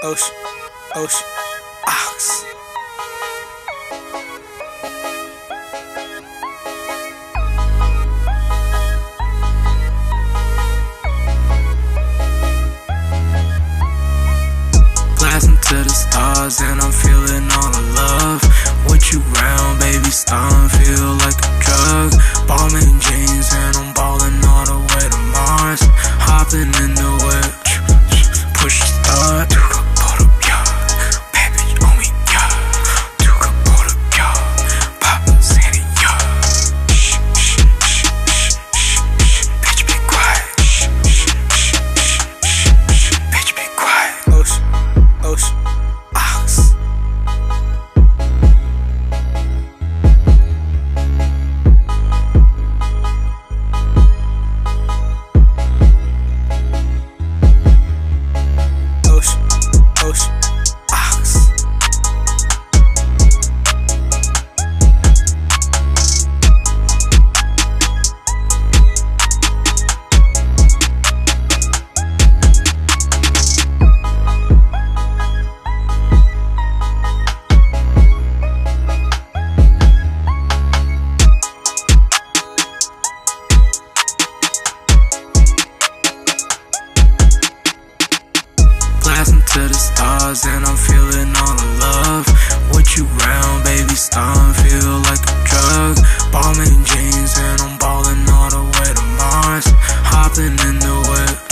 OSHUNOX. Blasting to the stars and I'm feeling all the love. With you round, baby, starting feel like a drug. Bombing jeans and I'm balling all the way to Mars. Hopping in the whip, push the start. Baby, on me, yeah. Papa Sandy, yeah. Bitch, be quiet. Bitch, be quiet. OSHUNOX. Blasting to the stars and I'm feeling all the love. With you round, baby, starting feel like a drug. Bombing jeans and I'm balling all the way to Mars. Hopping in the whip,